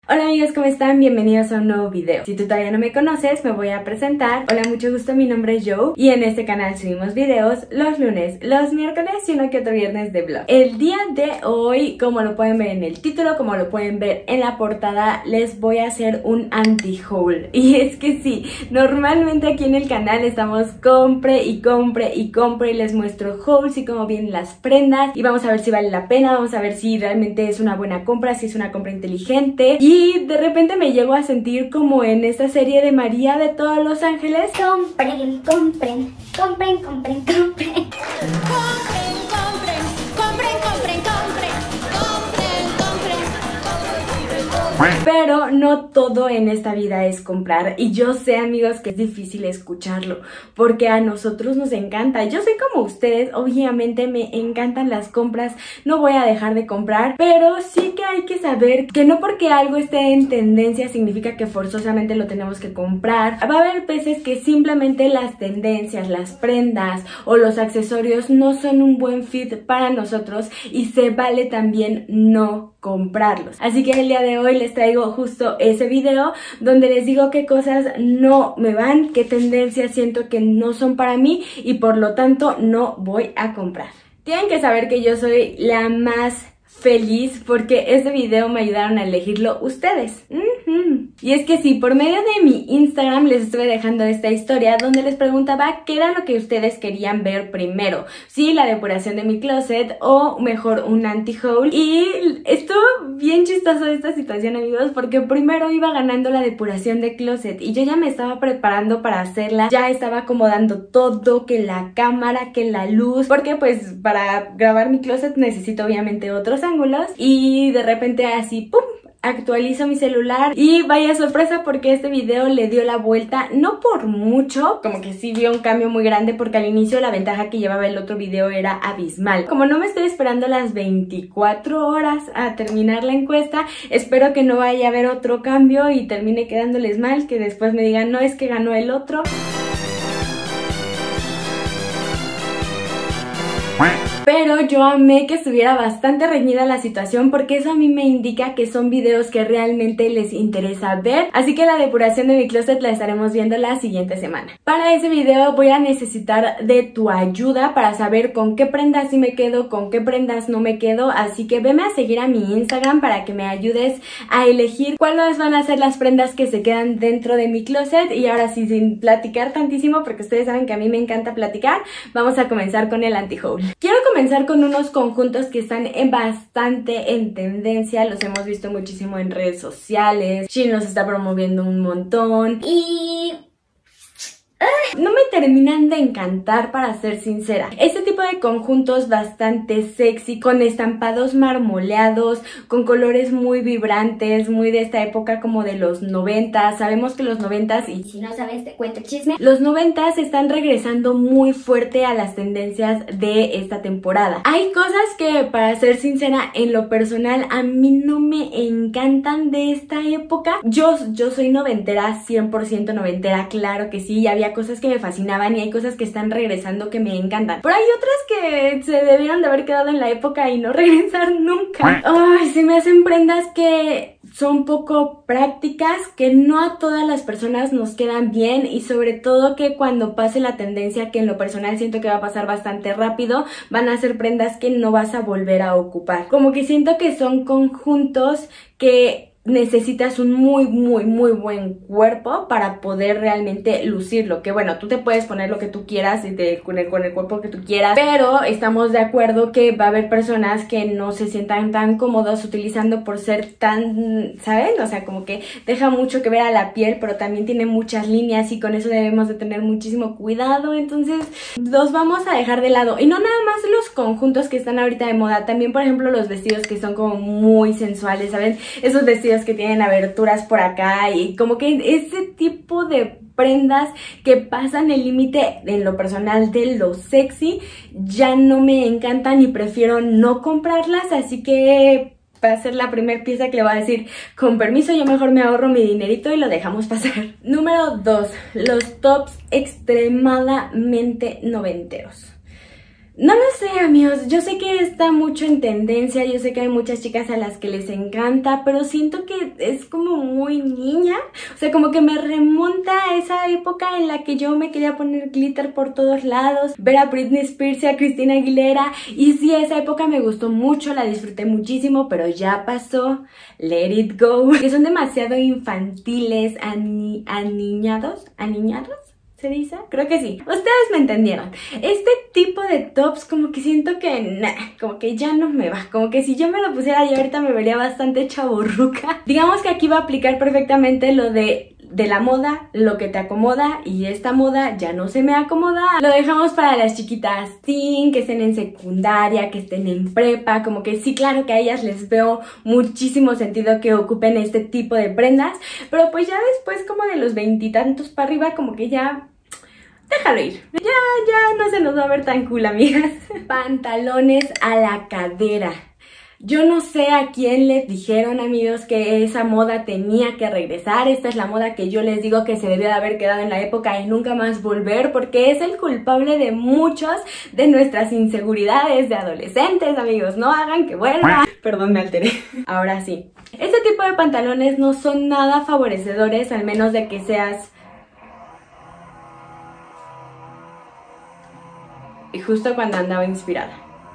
Hola amigos, ¿cómo están? Bienvenidos a un nuevo video. Si tú todavía no me conoces, me voy a presentar. Hola, mucho gusto, mi nombre es Joe y en este canal subimos videos los lunes, los miércoles y uno que otro viernes de vlog. El día de hoy, como lo pueden ver en el título, como lo pueden ver en la portada, les voy a hacer un anti-haul. Y es que sí, normalmente aquí en el canal estamos compre y les muestro hauls y cómo vienen las prendas y vamos a ver si vale la pena, vamos a ver si realmente es una buena compra, si es una compra inteligente. Y de repente me llego a sentir como en esta serie de María de todos los ángeles. Compren, compren, compren, compren, compren. Pero no todo en esta vida es comprar y yo sé, amigos, que es difícil escucharlo porque a nosotros nos encanta. Yo soy como ustedes, obviamente me encantan las compras, no voy a dejar de comprar, pero sí que hay que saber que no porque algo esté en tendencia significa que forzosamente lo tenemos que comprar. Va a haber veces que simplemente las tendencias, las prendas o los accesorios no son un buen fit para nosotros y se vale también no comprarlos. Así que el día de hoy les traigo justo ese video donde les digo qué cosas no me van, qué tendencias siento que no son para mí y por lo tanto no voy a comprar. Tienen que saber que yo soy la más feliz porque este video me ayudaron a elegirlo ustedes. Y es que sí, por medio de mi Instagram les estuve dejando esta historia donde les preguntaba qué era lo que ustedes querían ver primero, si la depuración de mi closet o mejor un anti-haul. Y estuvo bien chistoso esta situación, amigos, porque primero iba ganando la depuración de closet y yo ya me estaba preparando para hacerla, ya estaba acomodando todo, que la cámara, que la luz, porque pues para grabar mi closet necesito obviamente otros ángulos y de repente así, ¡pum!, actualizo mi celular y vaya sorpresa porque este video le dio la vuelta, no por mucho, como que sí vio un cambio muy grande porque al inicio la ventaja que llevaba el otro video era abismal. Como no me estoy esperando las 24 horas a terminar la encuesta, espero que no vaya a haber otro cambio y termine quedándoles mal, que después me digan no, es que ganó el otro. Pero yo amé que estuviera bastante reñida la situación porque eso a mí me indica que son videos que realmente les interesa ver. Así que la depuración de mi closet la estaremos viendo la siguiente semana. Para ese video voy a necesitar de tu ayuda para saber con qué prendas sí me quedo, con qué prendas no me quedo. Así que veme a seguir a mi Instagram para que me ayudes a elegir cuáles van a ser las prendas que se quedan dentro de mi closet. Y ahora sí, sin platicar tantísimo, porque ustedes saben que a mí me encanta platicar, vamos a comenzar con el anti-haul. Quiero comenzar con unos conjuntos que están bastante en tendencia, los hemos visto muchísimo en redes sociales, Shein los está promoviendo un montón y no me terminan de encantar, para ser sincera. Este tipo de conjuntos bastante sexy, con estampados marmoleados, con colores muy vibrantes, muy de esta época como de los 90. Sabemos que los 90s, y Si no sabes, te cuento chisme. los 90s están regresando muy fuerte a las tendencias de esta temporada. Hay cosas que, para ser sincera, en lo personal a mí no me encantan de esta época. Yo soy noventera, 100% noventera, claro que sí, y había cosas que me fascinaban y hay cosas que están regresando que me encantan. Pero hay otras que se debieron de haber quedado en la época y no regresar nunca. Ay, se me hacen prendas que son poco prácticas, que no a todas las personas nos quedan bien y sobre todo que cuando pase la tendencia, que en lo personal siento que va a pasar bastante rápido, van a ser prendas que no vas a volver a ocupar. Como que siento que son conjuntos que necesitas un muy buen cuerpo para poder realmente lucirlo. Que bueno, tú te puedes poner lo que tú quieras y con el cuerpo que tú quieras, pero estamos de acuerdo que va a haber personas que no se sientan tan cómodos utilizando por ser tan, ¿saben? O sea, como que deja mucho que ver a la piel, pero también tiene muchas líneas y con eso debemos de tener muchísimo cuidado. Entonces los vamos a dejar de lado. Y no nada más los conjuntos que están ahorita de moda, también por ejemplo los vestidos que son como muy sensuales, ¿saben? Esos vestidos que tienen aberturas por acá y como que ese tipo de prendas que pasan el límite en lo personal de lo sexy ya no me encantan y prefiero no comprarlas, así que va a ser la primera pieza que le voy a decir con permiso, yo mejor me ahorro mi dinerito y lo dejamos pasar. Número 2, los tops extremadamente noventeros. No lo sé, amigos, yo sé que está mucho en tendencia, yo sé que hay muchas chicas a las que les encanta, pero siento que es como muy niña, o sea, como que me remonta a esa época en la que yo me quería poner glitter por todos lados, ver a Britney Spears y a Christina Aguilera, y sí, esa época me gustó mucho, la disfruté muchísimo, pero ya pasó, let it go, que son demasiado infantiles, aniñados, ¿se dice? Creo que sí. Ustedes me entendieron. Este tipo de tops como que siento que, como que ya no me va. Como que si yo me lo pusiera yo ahorita me vería bastante chavorruca. Digamos que aquí va a aplicar perfectamente lo de la moda, lo que te acomoda, y esta moda ya no se me acomoda. Lo dejamos para las chiquitas teen, que estén en secundaria, que estén en prepa, como que sí, claro que a ellas les veo muchísimo sentido que ocupen este tipo de prendas, pero pues ya después como de los 20 y tantos para arriba, como que ya... déjalo ir. Ya no se nos va a ver tan cool, amigas. Pantalones a la cadera. Yo no sé a quién les dijeron, amigos, que esa moda tenía que regresar. Esta es la moda que yo les digo que se debió de haber quedado en la época y nunca más volver, porque es el culpable de muchos de nuestras inseguridades de adolescentes, amigos. No hagan que vuelva. Perdón, me alteré. Ahora sí. Este tipo de pantalones no son nada favorecedores, al menos de que seas... y justo cuando andaba inspirada.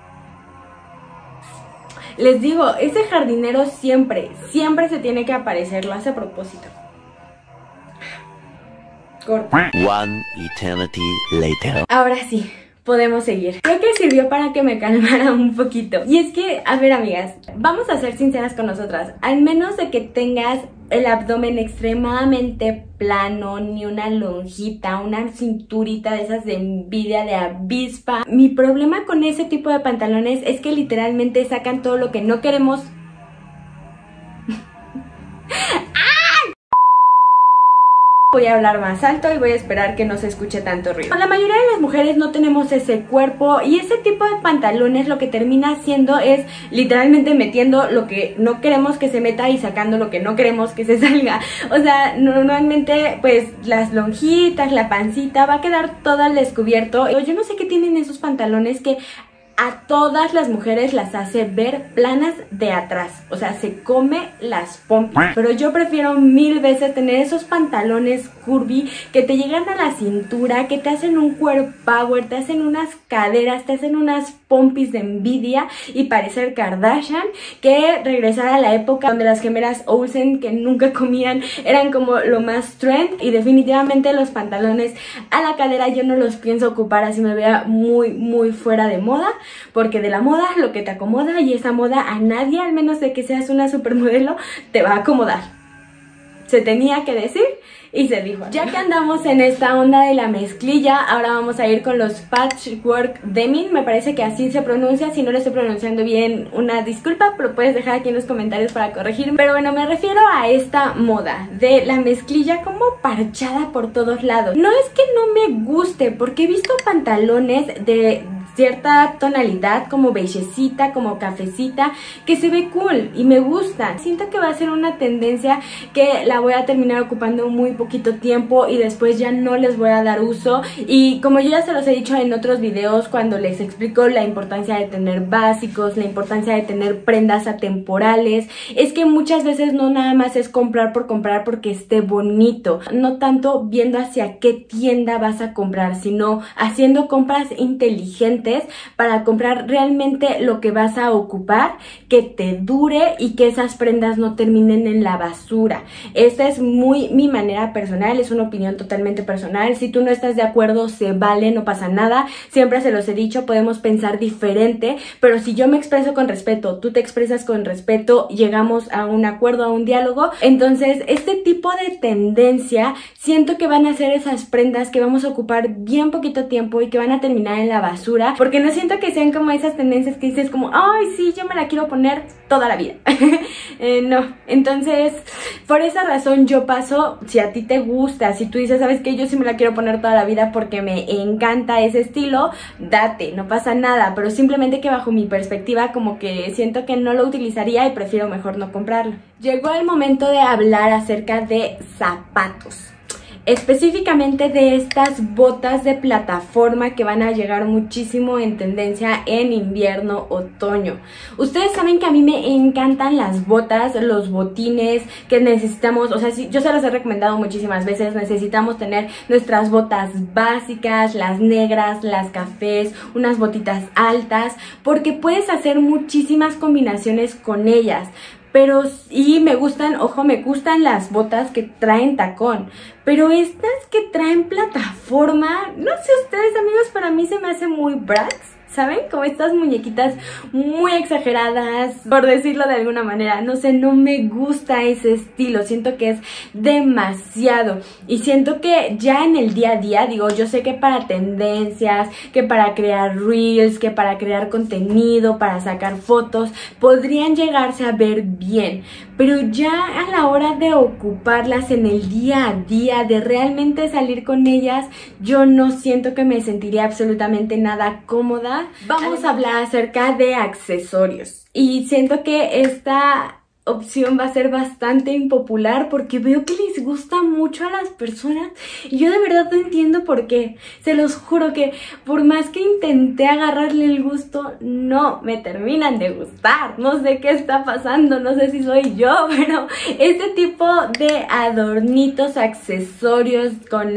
Les digo, ese jardinero siempre se tiene que aparecer, lo hace a propósito. Corta. One eternity later. Ahora sí, podemos seguir. Creo que sirvió para que me calmara un poquito. Y es que, a ver, amigas, vamos a ser sinceras con nosotras. Al menos de que tengas el abdomen extremadamente plano, ni una lonjita, una cinturita de esas de envidia, de avispa. Mi problema con ese tipo de pantalones es que literalmente sacan todo lo que no queremos. Voy a hablar más alto y voy a esperar que no se escuche tanto ruido. La mayoría de las mujeres no tenemos ese cuerpo, y ese tipo de pantalones lo que termina haciendo es literalmente metiendo lo que no queremos que se meta y sacando lo que no queremos que se salga. O sea, normalmente pues las lonjitas, la pancita va a quedar todo al descubierto. Yo no sé qué tienen esos pantalones que a todas las mujeres las hace ver planas de atrás, o sea, se come las pompis. Pero yo prefiero mil veces tener esos pantalones curvy que te llegan a la cintura, que te hacen un core power, te hacen unas caderas, te hacen unas pompis de envidia y parecer Kardashian, que regresar a la época donde las gemelas Olsen, que nunca comían, eran como lo más trend. Y definitivamente los pantalones a la cadera yo no los pienso ocupar así me vea muy fuera de moda, porque de la moda lo que te acomoda, y esa moda a nadie, al menos de que seas una supermodelo, te va a acomodar. Se tenía que decir y se dijo. Ya que andamos en esta onda de la mezclilla, ahora vamos a ir con los patchwork denim. Me parece que así se pronuncia. Si no lo estoy pronunciando bien, una disculpa, pero puedes dejar aquí en los comentarios para corregirme. Pero bueno, me refiero a esta moda de la mezclilla como parchada por todos lados. No es que no me guste, porque he visto pantalones de cierta tonalidad, como beigecita, como cafecita, que se ve cool y me gusta. Siento que va a ser una tendencia que la voy a terminar ocupando muy poquito tiempo y después ya no les voy a dar uso. Y como yo ya se los he dicho en otros videos, cuando les explico la importancia de tener básicos, la importancia de tener prendas atemporales, es que muchas veces no nada más es comprar por comprar porque esté bonito, no tanto viendo hacia qué tienda vas a comprar, sino haciendo compras inteligentes para comprar realmente lo que vas a ocupar, que te dure y que esas prendas no terminen en la basura. Esta es muy mi manera personal, es una opinión totalmente personal. Si tú no estás de acuerdo, se vale, no pasa nada. Siempre se los he dicho, podemos pensar diferente, pero si yo me expreso con respeto, tú te expresas con respeto, llegamos a un acuerdo, a un diálogo. Entonces, este tipo de tendencia, siento que van a ser esas prendas que vamos a ocupar bien poquito tiempo y que van a terminar en la basura, porque no siento que sean como esas tendencias que dices como, ay, sí, yo me la quiero poner toda la vida. No, entonces, por esa razón yo paso. Si a ti te gusta, si tú dices, ¿sabes qué? Yo sí me la quiero poner toda la vida porque me encanta ese estilo, date, no pasa nada, pero simplemente que bajo mi perspectiva como que siento que no lo utilizaría y prefiero mejor no comprarlo. Llegó el momento de hablar acerca de zapatos. específicamente de estas botas de plataforma que van a llegar muchísimo en tendencia en invierno, otoño. Ustedes saben que a mí me encantan las botas, los botines que necesitamos, o sea, sí, yo se los he recomendado muchísimas veces, necesitamos tener nuestras botas básicas, las negras, las cafés, unas botitas altas, porque puedes hacer muchísimas combinaciones con ellas. Pero, y me gustan, ojo, me gustan las botas que traen tacón, pero estas que traen plataforma, no sé ustedes amigos, para mí se me hace muy Bratz. ¿Saben? Como estas muñequitas muy exageradas, por decirlo de alguna manera. No sé, no me gusta ese estilo. Siento que es demasiado. Y siento que ya en el día a día, digo, yo sé que para tendencias, que para crear reels, que para crear contenido, para sacar fotos, podrían llegarse a ver bien. Pero ya a la hora de ocuparlas en el día a día, de realmente salir con ellas, yo no siento que me sentiría absolutamente nada cómoda. Vamos a hablar acerca de accesorios y siento que esta opción va a ser bastante impopular porque veo que les gusta mucho a las personas y yo de verdad no entiendo por qué. Se los juro que por más que intenté agarrarle el gusto, no me terminan de gustar. No sé qué está pasando, no sé si soy yo, pero este tipo de adornitos, accesorios con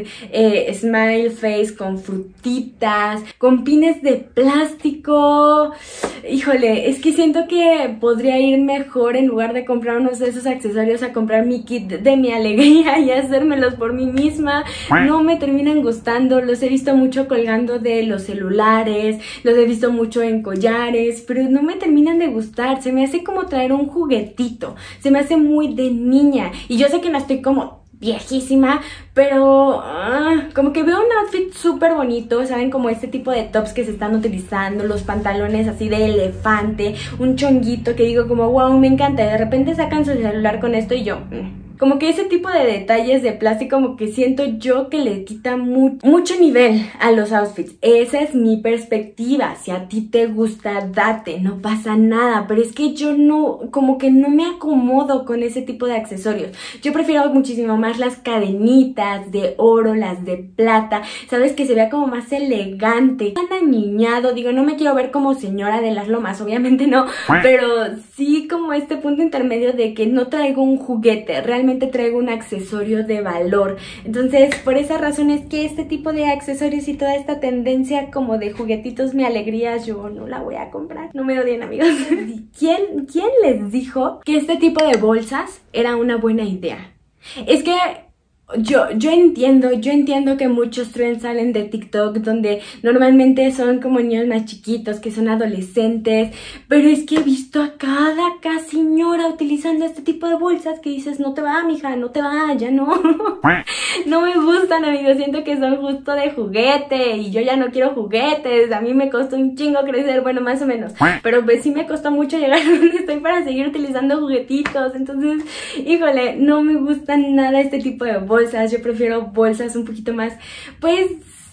smile face, con frutitas, con pines de plástico, híjole, es que siento que podría ir mejor en lugar de comprar unos de esos accesorios a comprar mi kit de mi alegría y hacérmelos por mí misma. No me terminan gustando, los he visto mucho colgando de los celulares, los he visto mucho en collares, pero no me terminan de gustar. Se me hace como traer un juguetito, se me hace muy de niña y yo sé que no estoy como viejísima, pero como que veo un outfit súper bonito, ¿saben? Como este tipo de tops que se están utilizando, los pantalones así de elefante, un chonguito que digo como wow, me encanta, y de repente sacan su celular con esto y yo... Como que ese tipo de detalles de plástico como que siento yo que le quita mucho nivel a los outfits. Esa es mi perspectiva. Si a ti te gusta, date, no pasa nada. Pero es que yo no, como que no me acomodo con ese tipo de accesorios. Yo prefiero muchísimo más las cadenitas de oro, las de plata. Sabes, que se vea como más elegante, tan aniñado. Digo, no me quiero ver como señora de las lomas, obviamente no. Pero sí como este punto intermedio de que no traigo un juguete, realmente traigo un accesorio de valor. Entonces, por esa razón es que este tipo de accesorios y toda esta tendencia como de juguetitos mi alegría, yo no la voy a comprar. No me odien, amigos. ¿Quién les dijo que este tipo de bolsas era una buena idea? Es que yo entiendo que muchos trends salen de TikTok donde normalmente son como niños más chiquitos, que son adolescentes, pero es que he visto a cada señora utilizando este tipo de bolsas que dices, no te va, mija, no te va, ya no. No me gustan, amigos, siento que son justo de juguete y yo ya no quiero juguetes. A mí me costó un chingo crecer, bueno, más o menos, pero pues sí me costó mucho llegar a donde estoy para seguir utilizando juguetitos. Entonces, híjole, no me gustan nada este tipo de bolsas. Yo prefiero bolsas un poquito más, pues,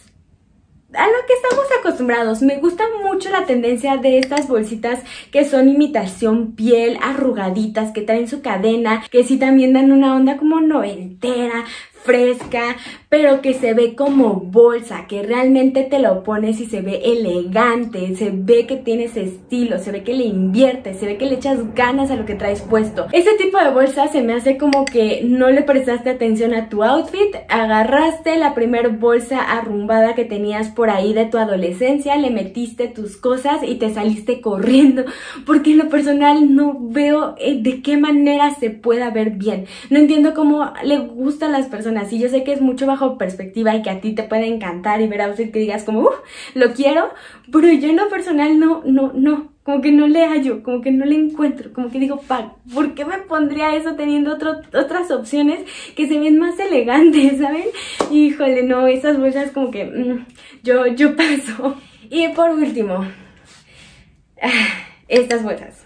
a lo que estamos acostumbrados. Me gusta mucho la tendencia de estas bolsitas que son imitación piel, arrugaditas, que traen su cadena, que sí también dan una onda como noventera, fresca, pero que se ve como bolsa, que realmente te lo pones y se ve elegante, se ve que tienes estilo, se ve que le inviertes, se ve que le echas ganas a lo que traes puesto. Ese tipo de bolsa se me hace como que no le prestaste atención a tu outfit, agarraste la primer bolsa arrumbada que tenías por ahí de tu adolescencia, le metiste tus cosas y te saliste corriendo, porque en lo personal no veo de qué manera se pueda ver bien. No entiendo cómo le gustan a las personas. Y yo sé que es mucho bajo perspectiva y que a ti te puede encantar y ver outfit que digas como lo quiero, pero yo en lo personal no, como que no le hallo, como que no le encuentro, como que digo, ¿por qué me pondría eso teniendo otras opciones que se ven más elegantes, ¿saben? Híjole, no, esas bolsas como que yo paso. Y por último, estas bolsas.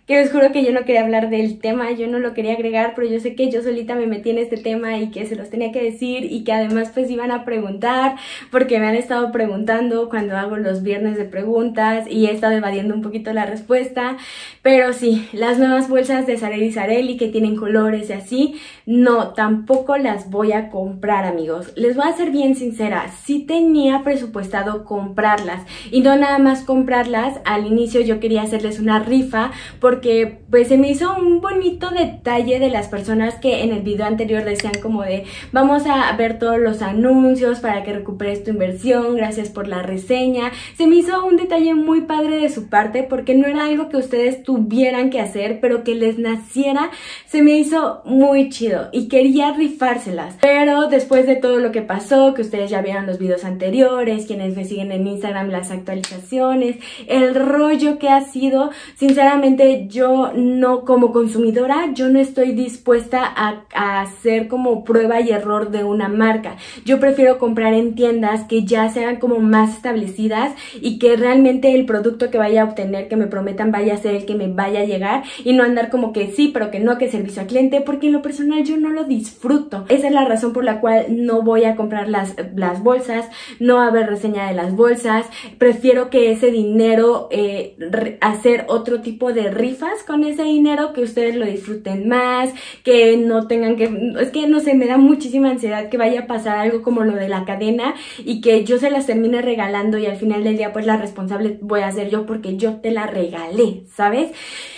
que les juro que yo no quería hablar del tema, yo no lo quería agregar, pero yo sé que yo solita me metí en este tema y que se los tenía que decir y que además pues iban a preguntar, porque me han estado preguntando cuando hago los viernes de preguntas y he estado evadiendo un poquito la respuesta. Pero sí, las nuevas bolsas de Sareli Sareli que tienen colores y así, no, tampoco las voy a comprar, amigos. Les voy a ser bien sincera, sí tenía presupuestado comprarlas y no nada más comprarlas. Al inicio yo quería hacerles una rifa porque pues se me hizo un bonito detalle de las personas que en el video anterior decían como de vamos a ver todos los anuncios para que recuperes tu inversión, gracias por la reseña. Se me hizo un detalle muy padre de su parte porque no era algo que ustedes tuvieran que hacer, pero que les naciera. Se me hizo muy chido y quería rifárselas, pero después de todo lo que pasó, que ustedes ya vieron los videos anteriores, quienes me siguen en Instagram, las actualizaciones, el rollo que ha sido, sinceramente yo no, como consumidora, yo no estoy dispuesta a hacer como prueba y error de una marca. Yo prefiero comprar en tiendas que ya sean como más establecidas y que realmente el producto que vaya a obtener, que me prometan, vaya a ser el que me vaya a llegar y no andar como que sí, pero que no, que servicio al cliente, porque en lo personal yo no lo disfruto. Esa es la razón por la cual no voy a comprar las bolsas, no va a haber reseña de las bolsas. Prefiero que ese dinero, hacer otro tipo de rifas con ese dinero, que ustedes lo disfruten más, que no tengan que, es que no sé, me da muchísima ansiedad que vaya a pasar algo como lo de la cadena y que yo se las termine regalando y al final del día pues la responsable voy a ser yo porque yo te la regalé, ¿sabes?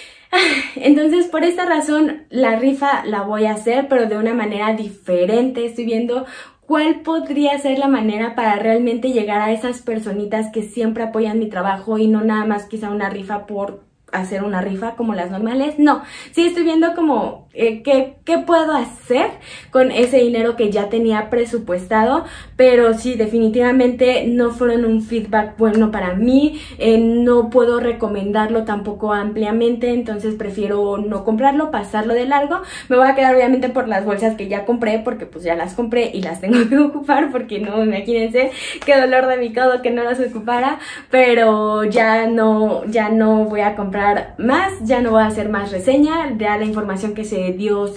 Entonces por esta razón la rifa la voy a hacer, pero de una manera diferente. Estoy viendo cuál podría ser la manera para realmente llegar a esas personitas que siempre apoyan mi trabajo y no nada más quizá una rifa por hacer una rifa como las normales. No, sí estoy viendo como qué puedo hacer con ese dinero que ya tenía presupuestado, pero sí, definitivamente no fueron un feedback bueno para mí. No puedo recomendarlo tampoco ampliamente, entonces prefiero no comprarlo, pasarlo de largo. Me voy a quedar obviamente por las bolsas que ya compré, porque pues ya las compré y las tengo que ocupar, porque no, imagínense qué dolor de mi codo que no las ocupara, pero ya no voy a comprar más, ya no voy a hacer más reseña, ya la información que se dio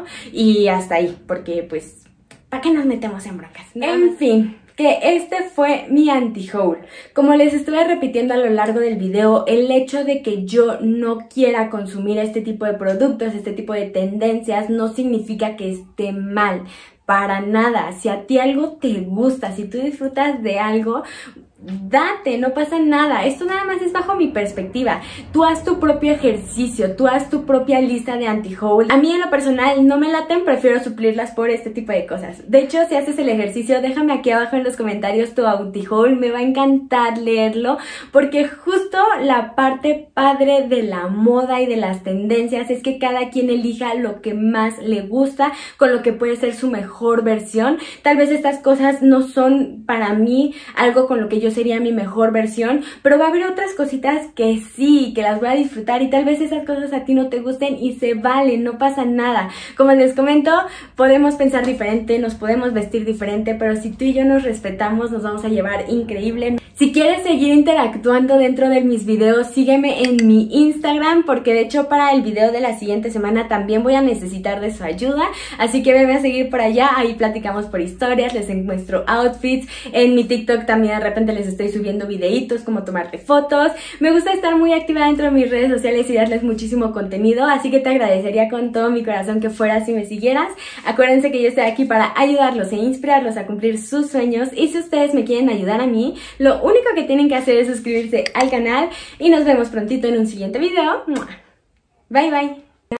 y hasta ahí, porque pues ¿para qué nos metemos en broncas? En fin, que este fue mi anti-haul. Como les estuve repitiendo a lo largo del video, el hecho de que yo no quiera consumir este tipo de productos, este tipo de tendencias, no significa que esté mal. Para nada. Si a ti algo te gusta, si tú disfrutas de algo, date, no pasa nada. Esto nada más es bajo mi perspectiva. Tú haz tu propio ejercicio, tú haz tu propia lista de anti-haul. A mí en lo personal no me laten, prefiero suplirlas por este tipo de cosas. De hecho, si haces el ejercicio, déjame aquí abajo en los comentarios tu anti-haul, me va a encantar leerlo, porque justo la parte padre de la moda y de las tendencias es que cada quien elija lo que más le gusta, con lo que puede ser su mejor versión. Tal vez estas cosas no son para mí algo con lo que yo sería mi mejor versión, pero va a haber otras cositas que sí, que las voy a disfrutar y tal vez esas cosas a ti no te gusten y se valen, no pasa nada. Como les comento, podemos pensar diferente, nos podemos vestir diferente, pero si tú y yo nos respetamos, nos vamos a llevar increíble. Si quieres seguir interactuando dentro de mis videos, sígueme en mi Instagram, porque de hecho para el video de la siguiente semana también voy a necesitar de su ayuda, así que venme a seguir por allá, ahí platicamos por historias, les muestro outfits. En mi TikTok también de repente les estoy subiendo videitos, como tomarte fotos. Me gusta estar muy activa dentro de mis redes sociales y darles muchísimo contenido, así que te agradecería con todo mi corazón que fueras y me siguieras. Acuérdense que yo estoy aquí para ayudarlos e inspirarlos a cumplir sus sueños, y si ustedes me quieren ayudar a mí, lo único que tienen que hacer es suscribirse al canal y nos vemos prontito en un siguiente video. Bye bye.